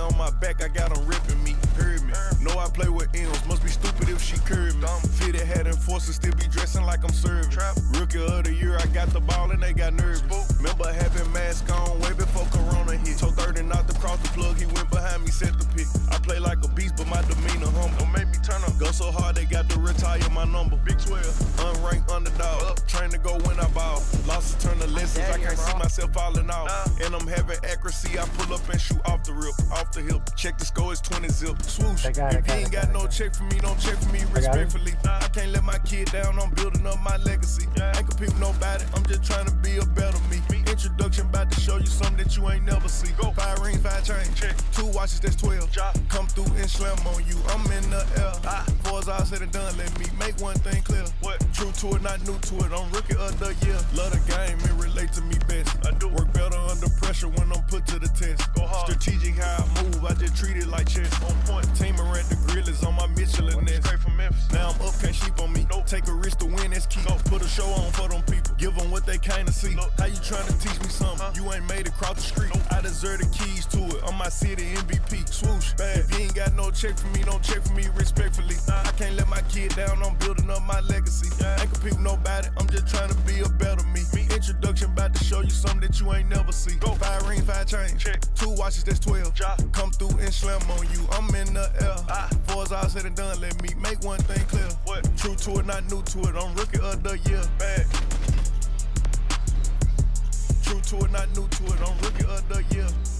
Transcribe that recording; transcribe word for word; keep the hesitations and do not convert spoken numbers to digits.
on my back, I got them ripping me. Heard me. Know I play with M's, must be stupid if she curved me. Fitted hat enforcer, still be dressing like I'm serving. Rookie of the year, I got the ball and they got nervous. Remember having mask on way before Corona hit. Told thirty not to cross the plug, he went behind me, set the pick. I play like a beast, but my demeanor humble. Don't make me turn up. Go so hard, they got to retire my number. Big twelve, unranked underdog. Train to go when I ball. Losses turn to lessons, I can't see myself falling off. And I'm having accuracy, I pull up and shoot off the rip, off the hip. Check the score, it's twenty zip. Swoosh. If you ain't got no check for me, don't check for me respectfully. I can't let my kid down, I'm building up my legacy. Ain't compete with nobody, I'm just trying to be a better me. Introduction about to show you something that you ain't never see. Go. Five rings, five chains, check. Two watches, that's twelve. Come through and slam on you, I'm in the air. Ah. Before it's all said and done, let me make one thing clear. What? True to it, not new to it, I'm rookie of the year. Love the game, it relate to me best. I do. Work better under pressure when I'm put to the test. Go hard. Strategic how I move, I just treat it like chess. On point. Team around the grill is on my Michelin nest. Straight from Memphis. Now I'm up, can't sheep on me. Nope. Take a risk to win, that's key. Nope. Put a show on for them people. Give them what they kinda see. Look. How you trying to teach me something? Huh? You ain't made it cross the street. Nope. I deserve the keys to it. I'm my city M V P. Swoosh. Bad. If you ain't got no check for me, don't check for me respectfully. Nah. I can't let my kid down, I'm building up my legacy. Yeah. Ain't compete with nobody, I'm just trying to be a better me. Me introduction about to show you something that you ain't never see. Go. Five rings, five chains. Check. Two watches, that's twelve. Ja. Come through and slam on you, I'm in the air. Ah. Before it's all said and done, let me make one thing clear. What? True to it, not new to it, I'm rookie of the year. Bad. True to it, not new to it, I'm rookie of the year.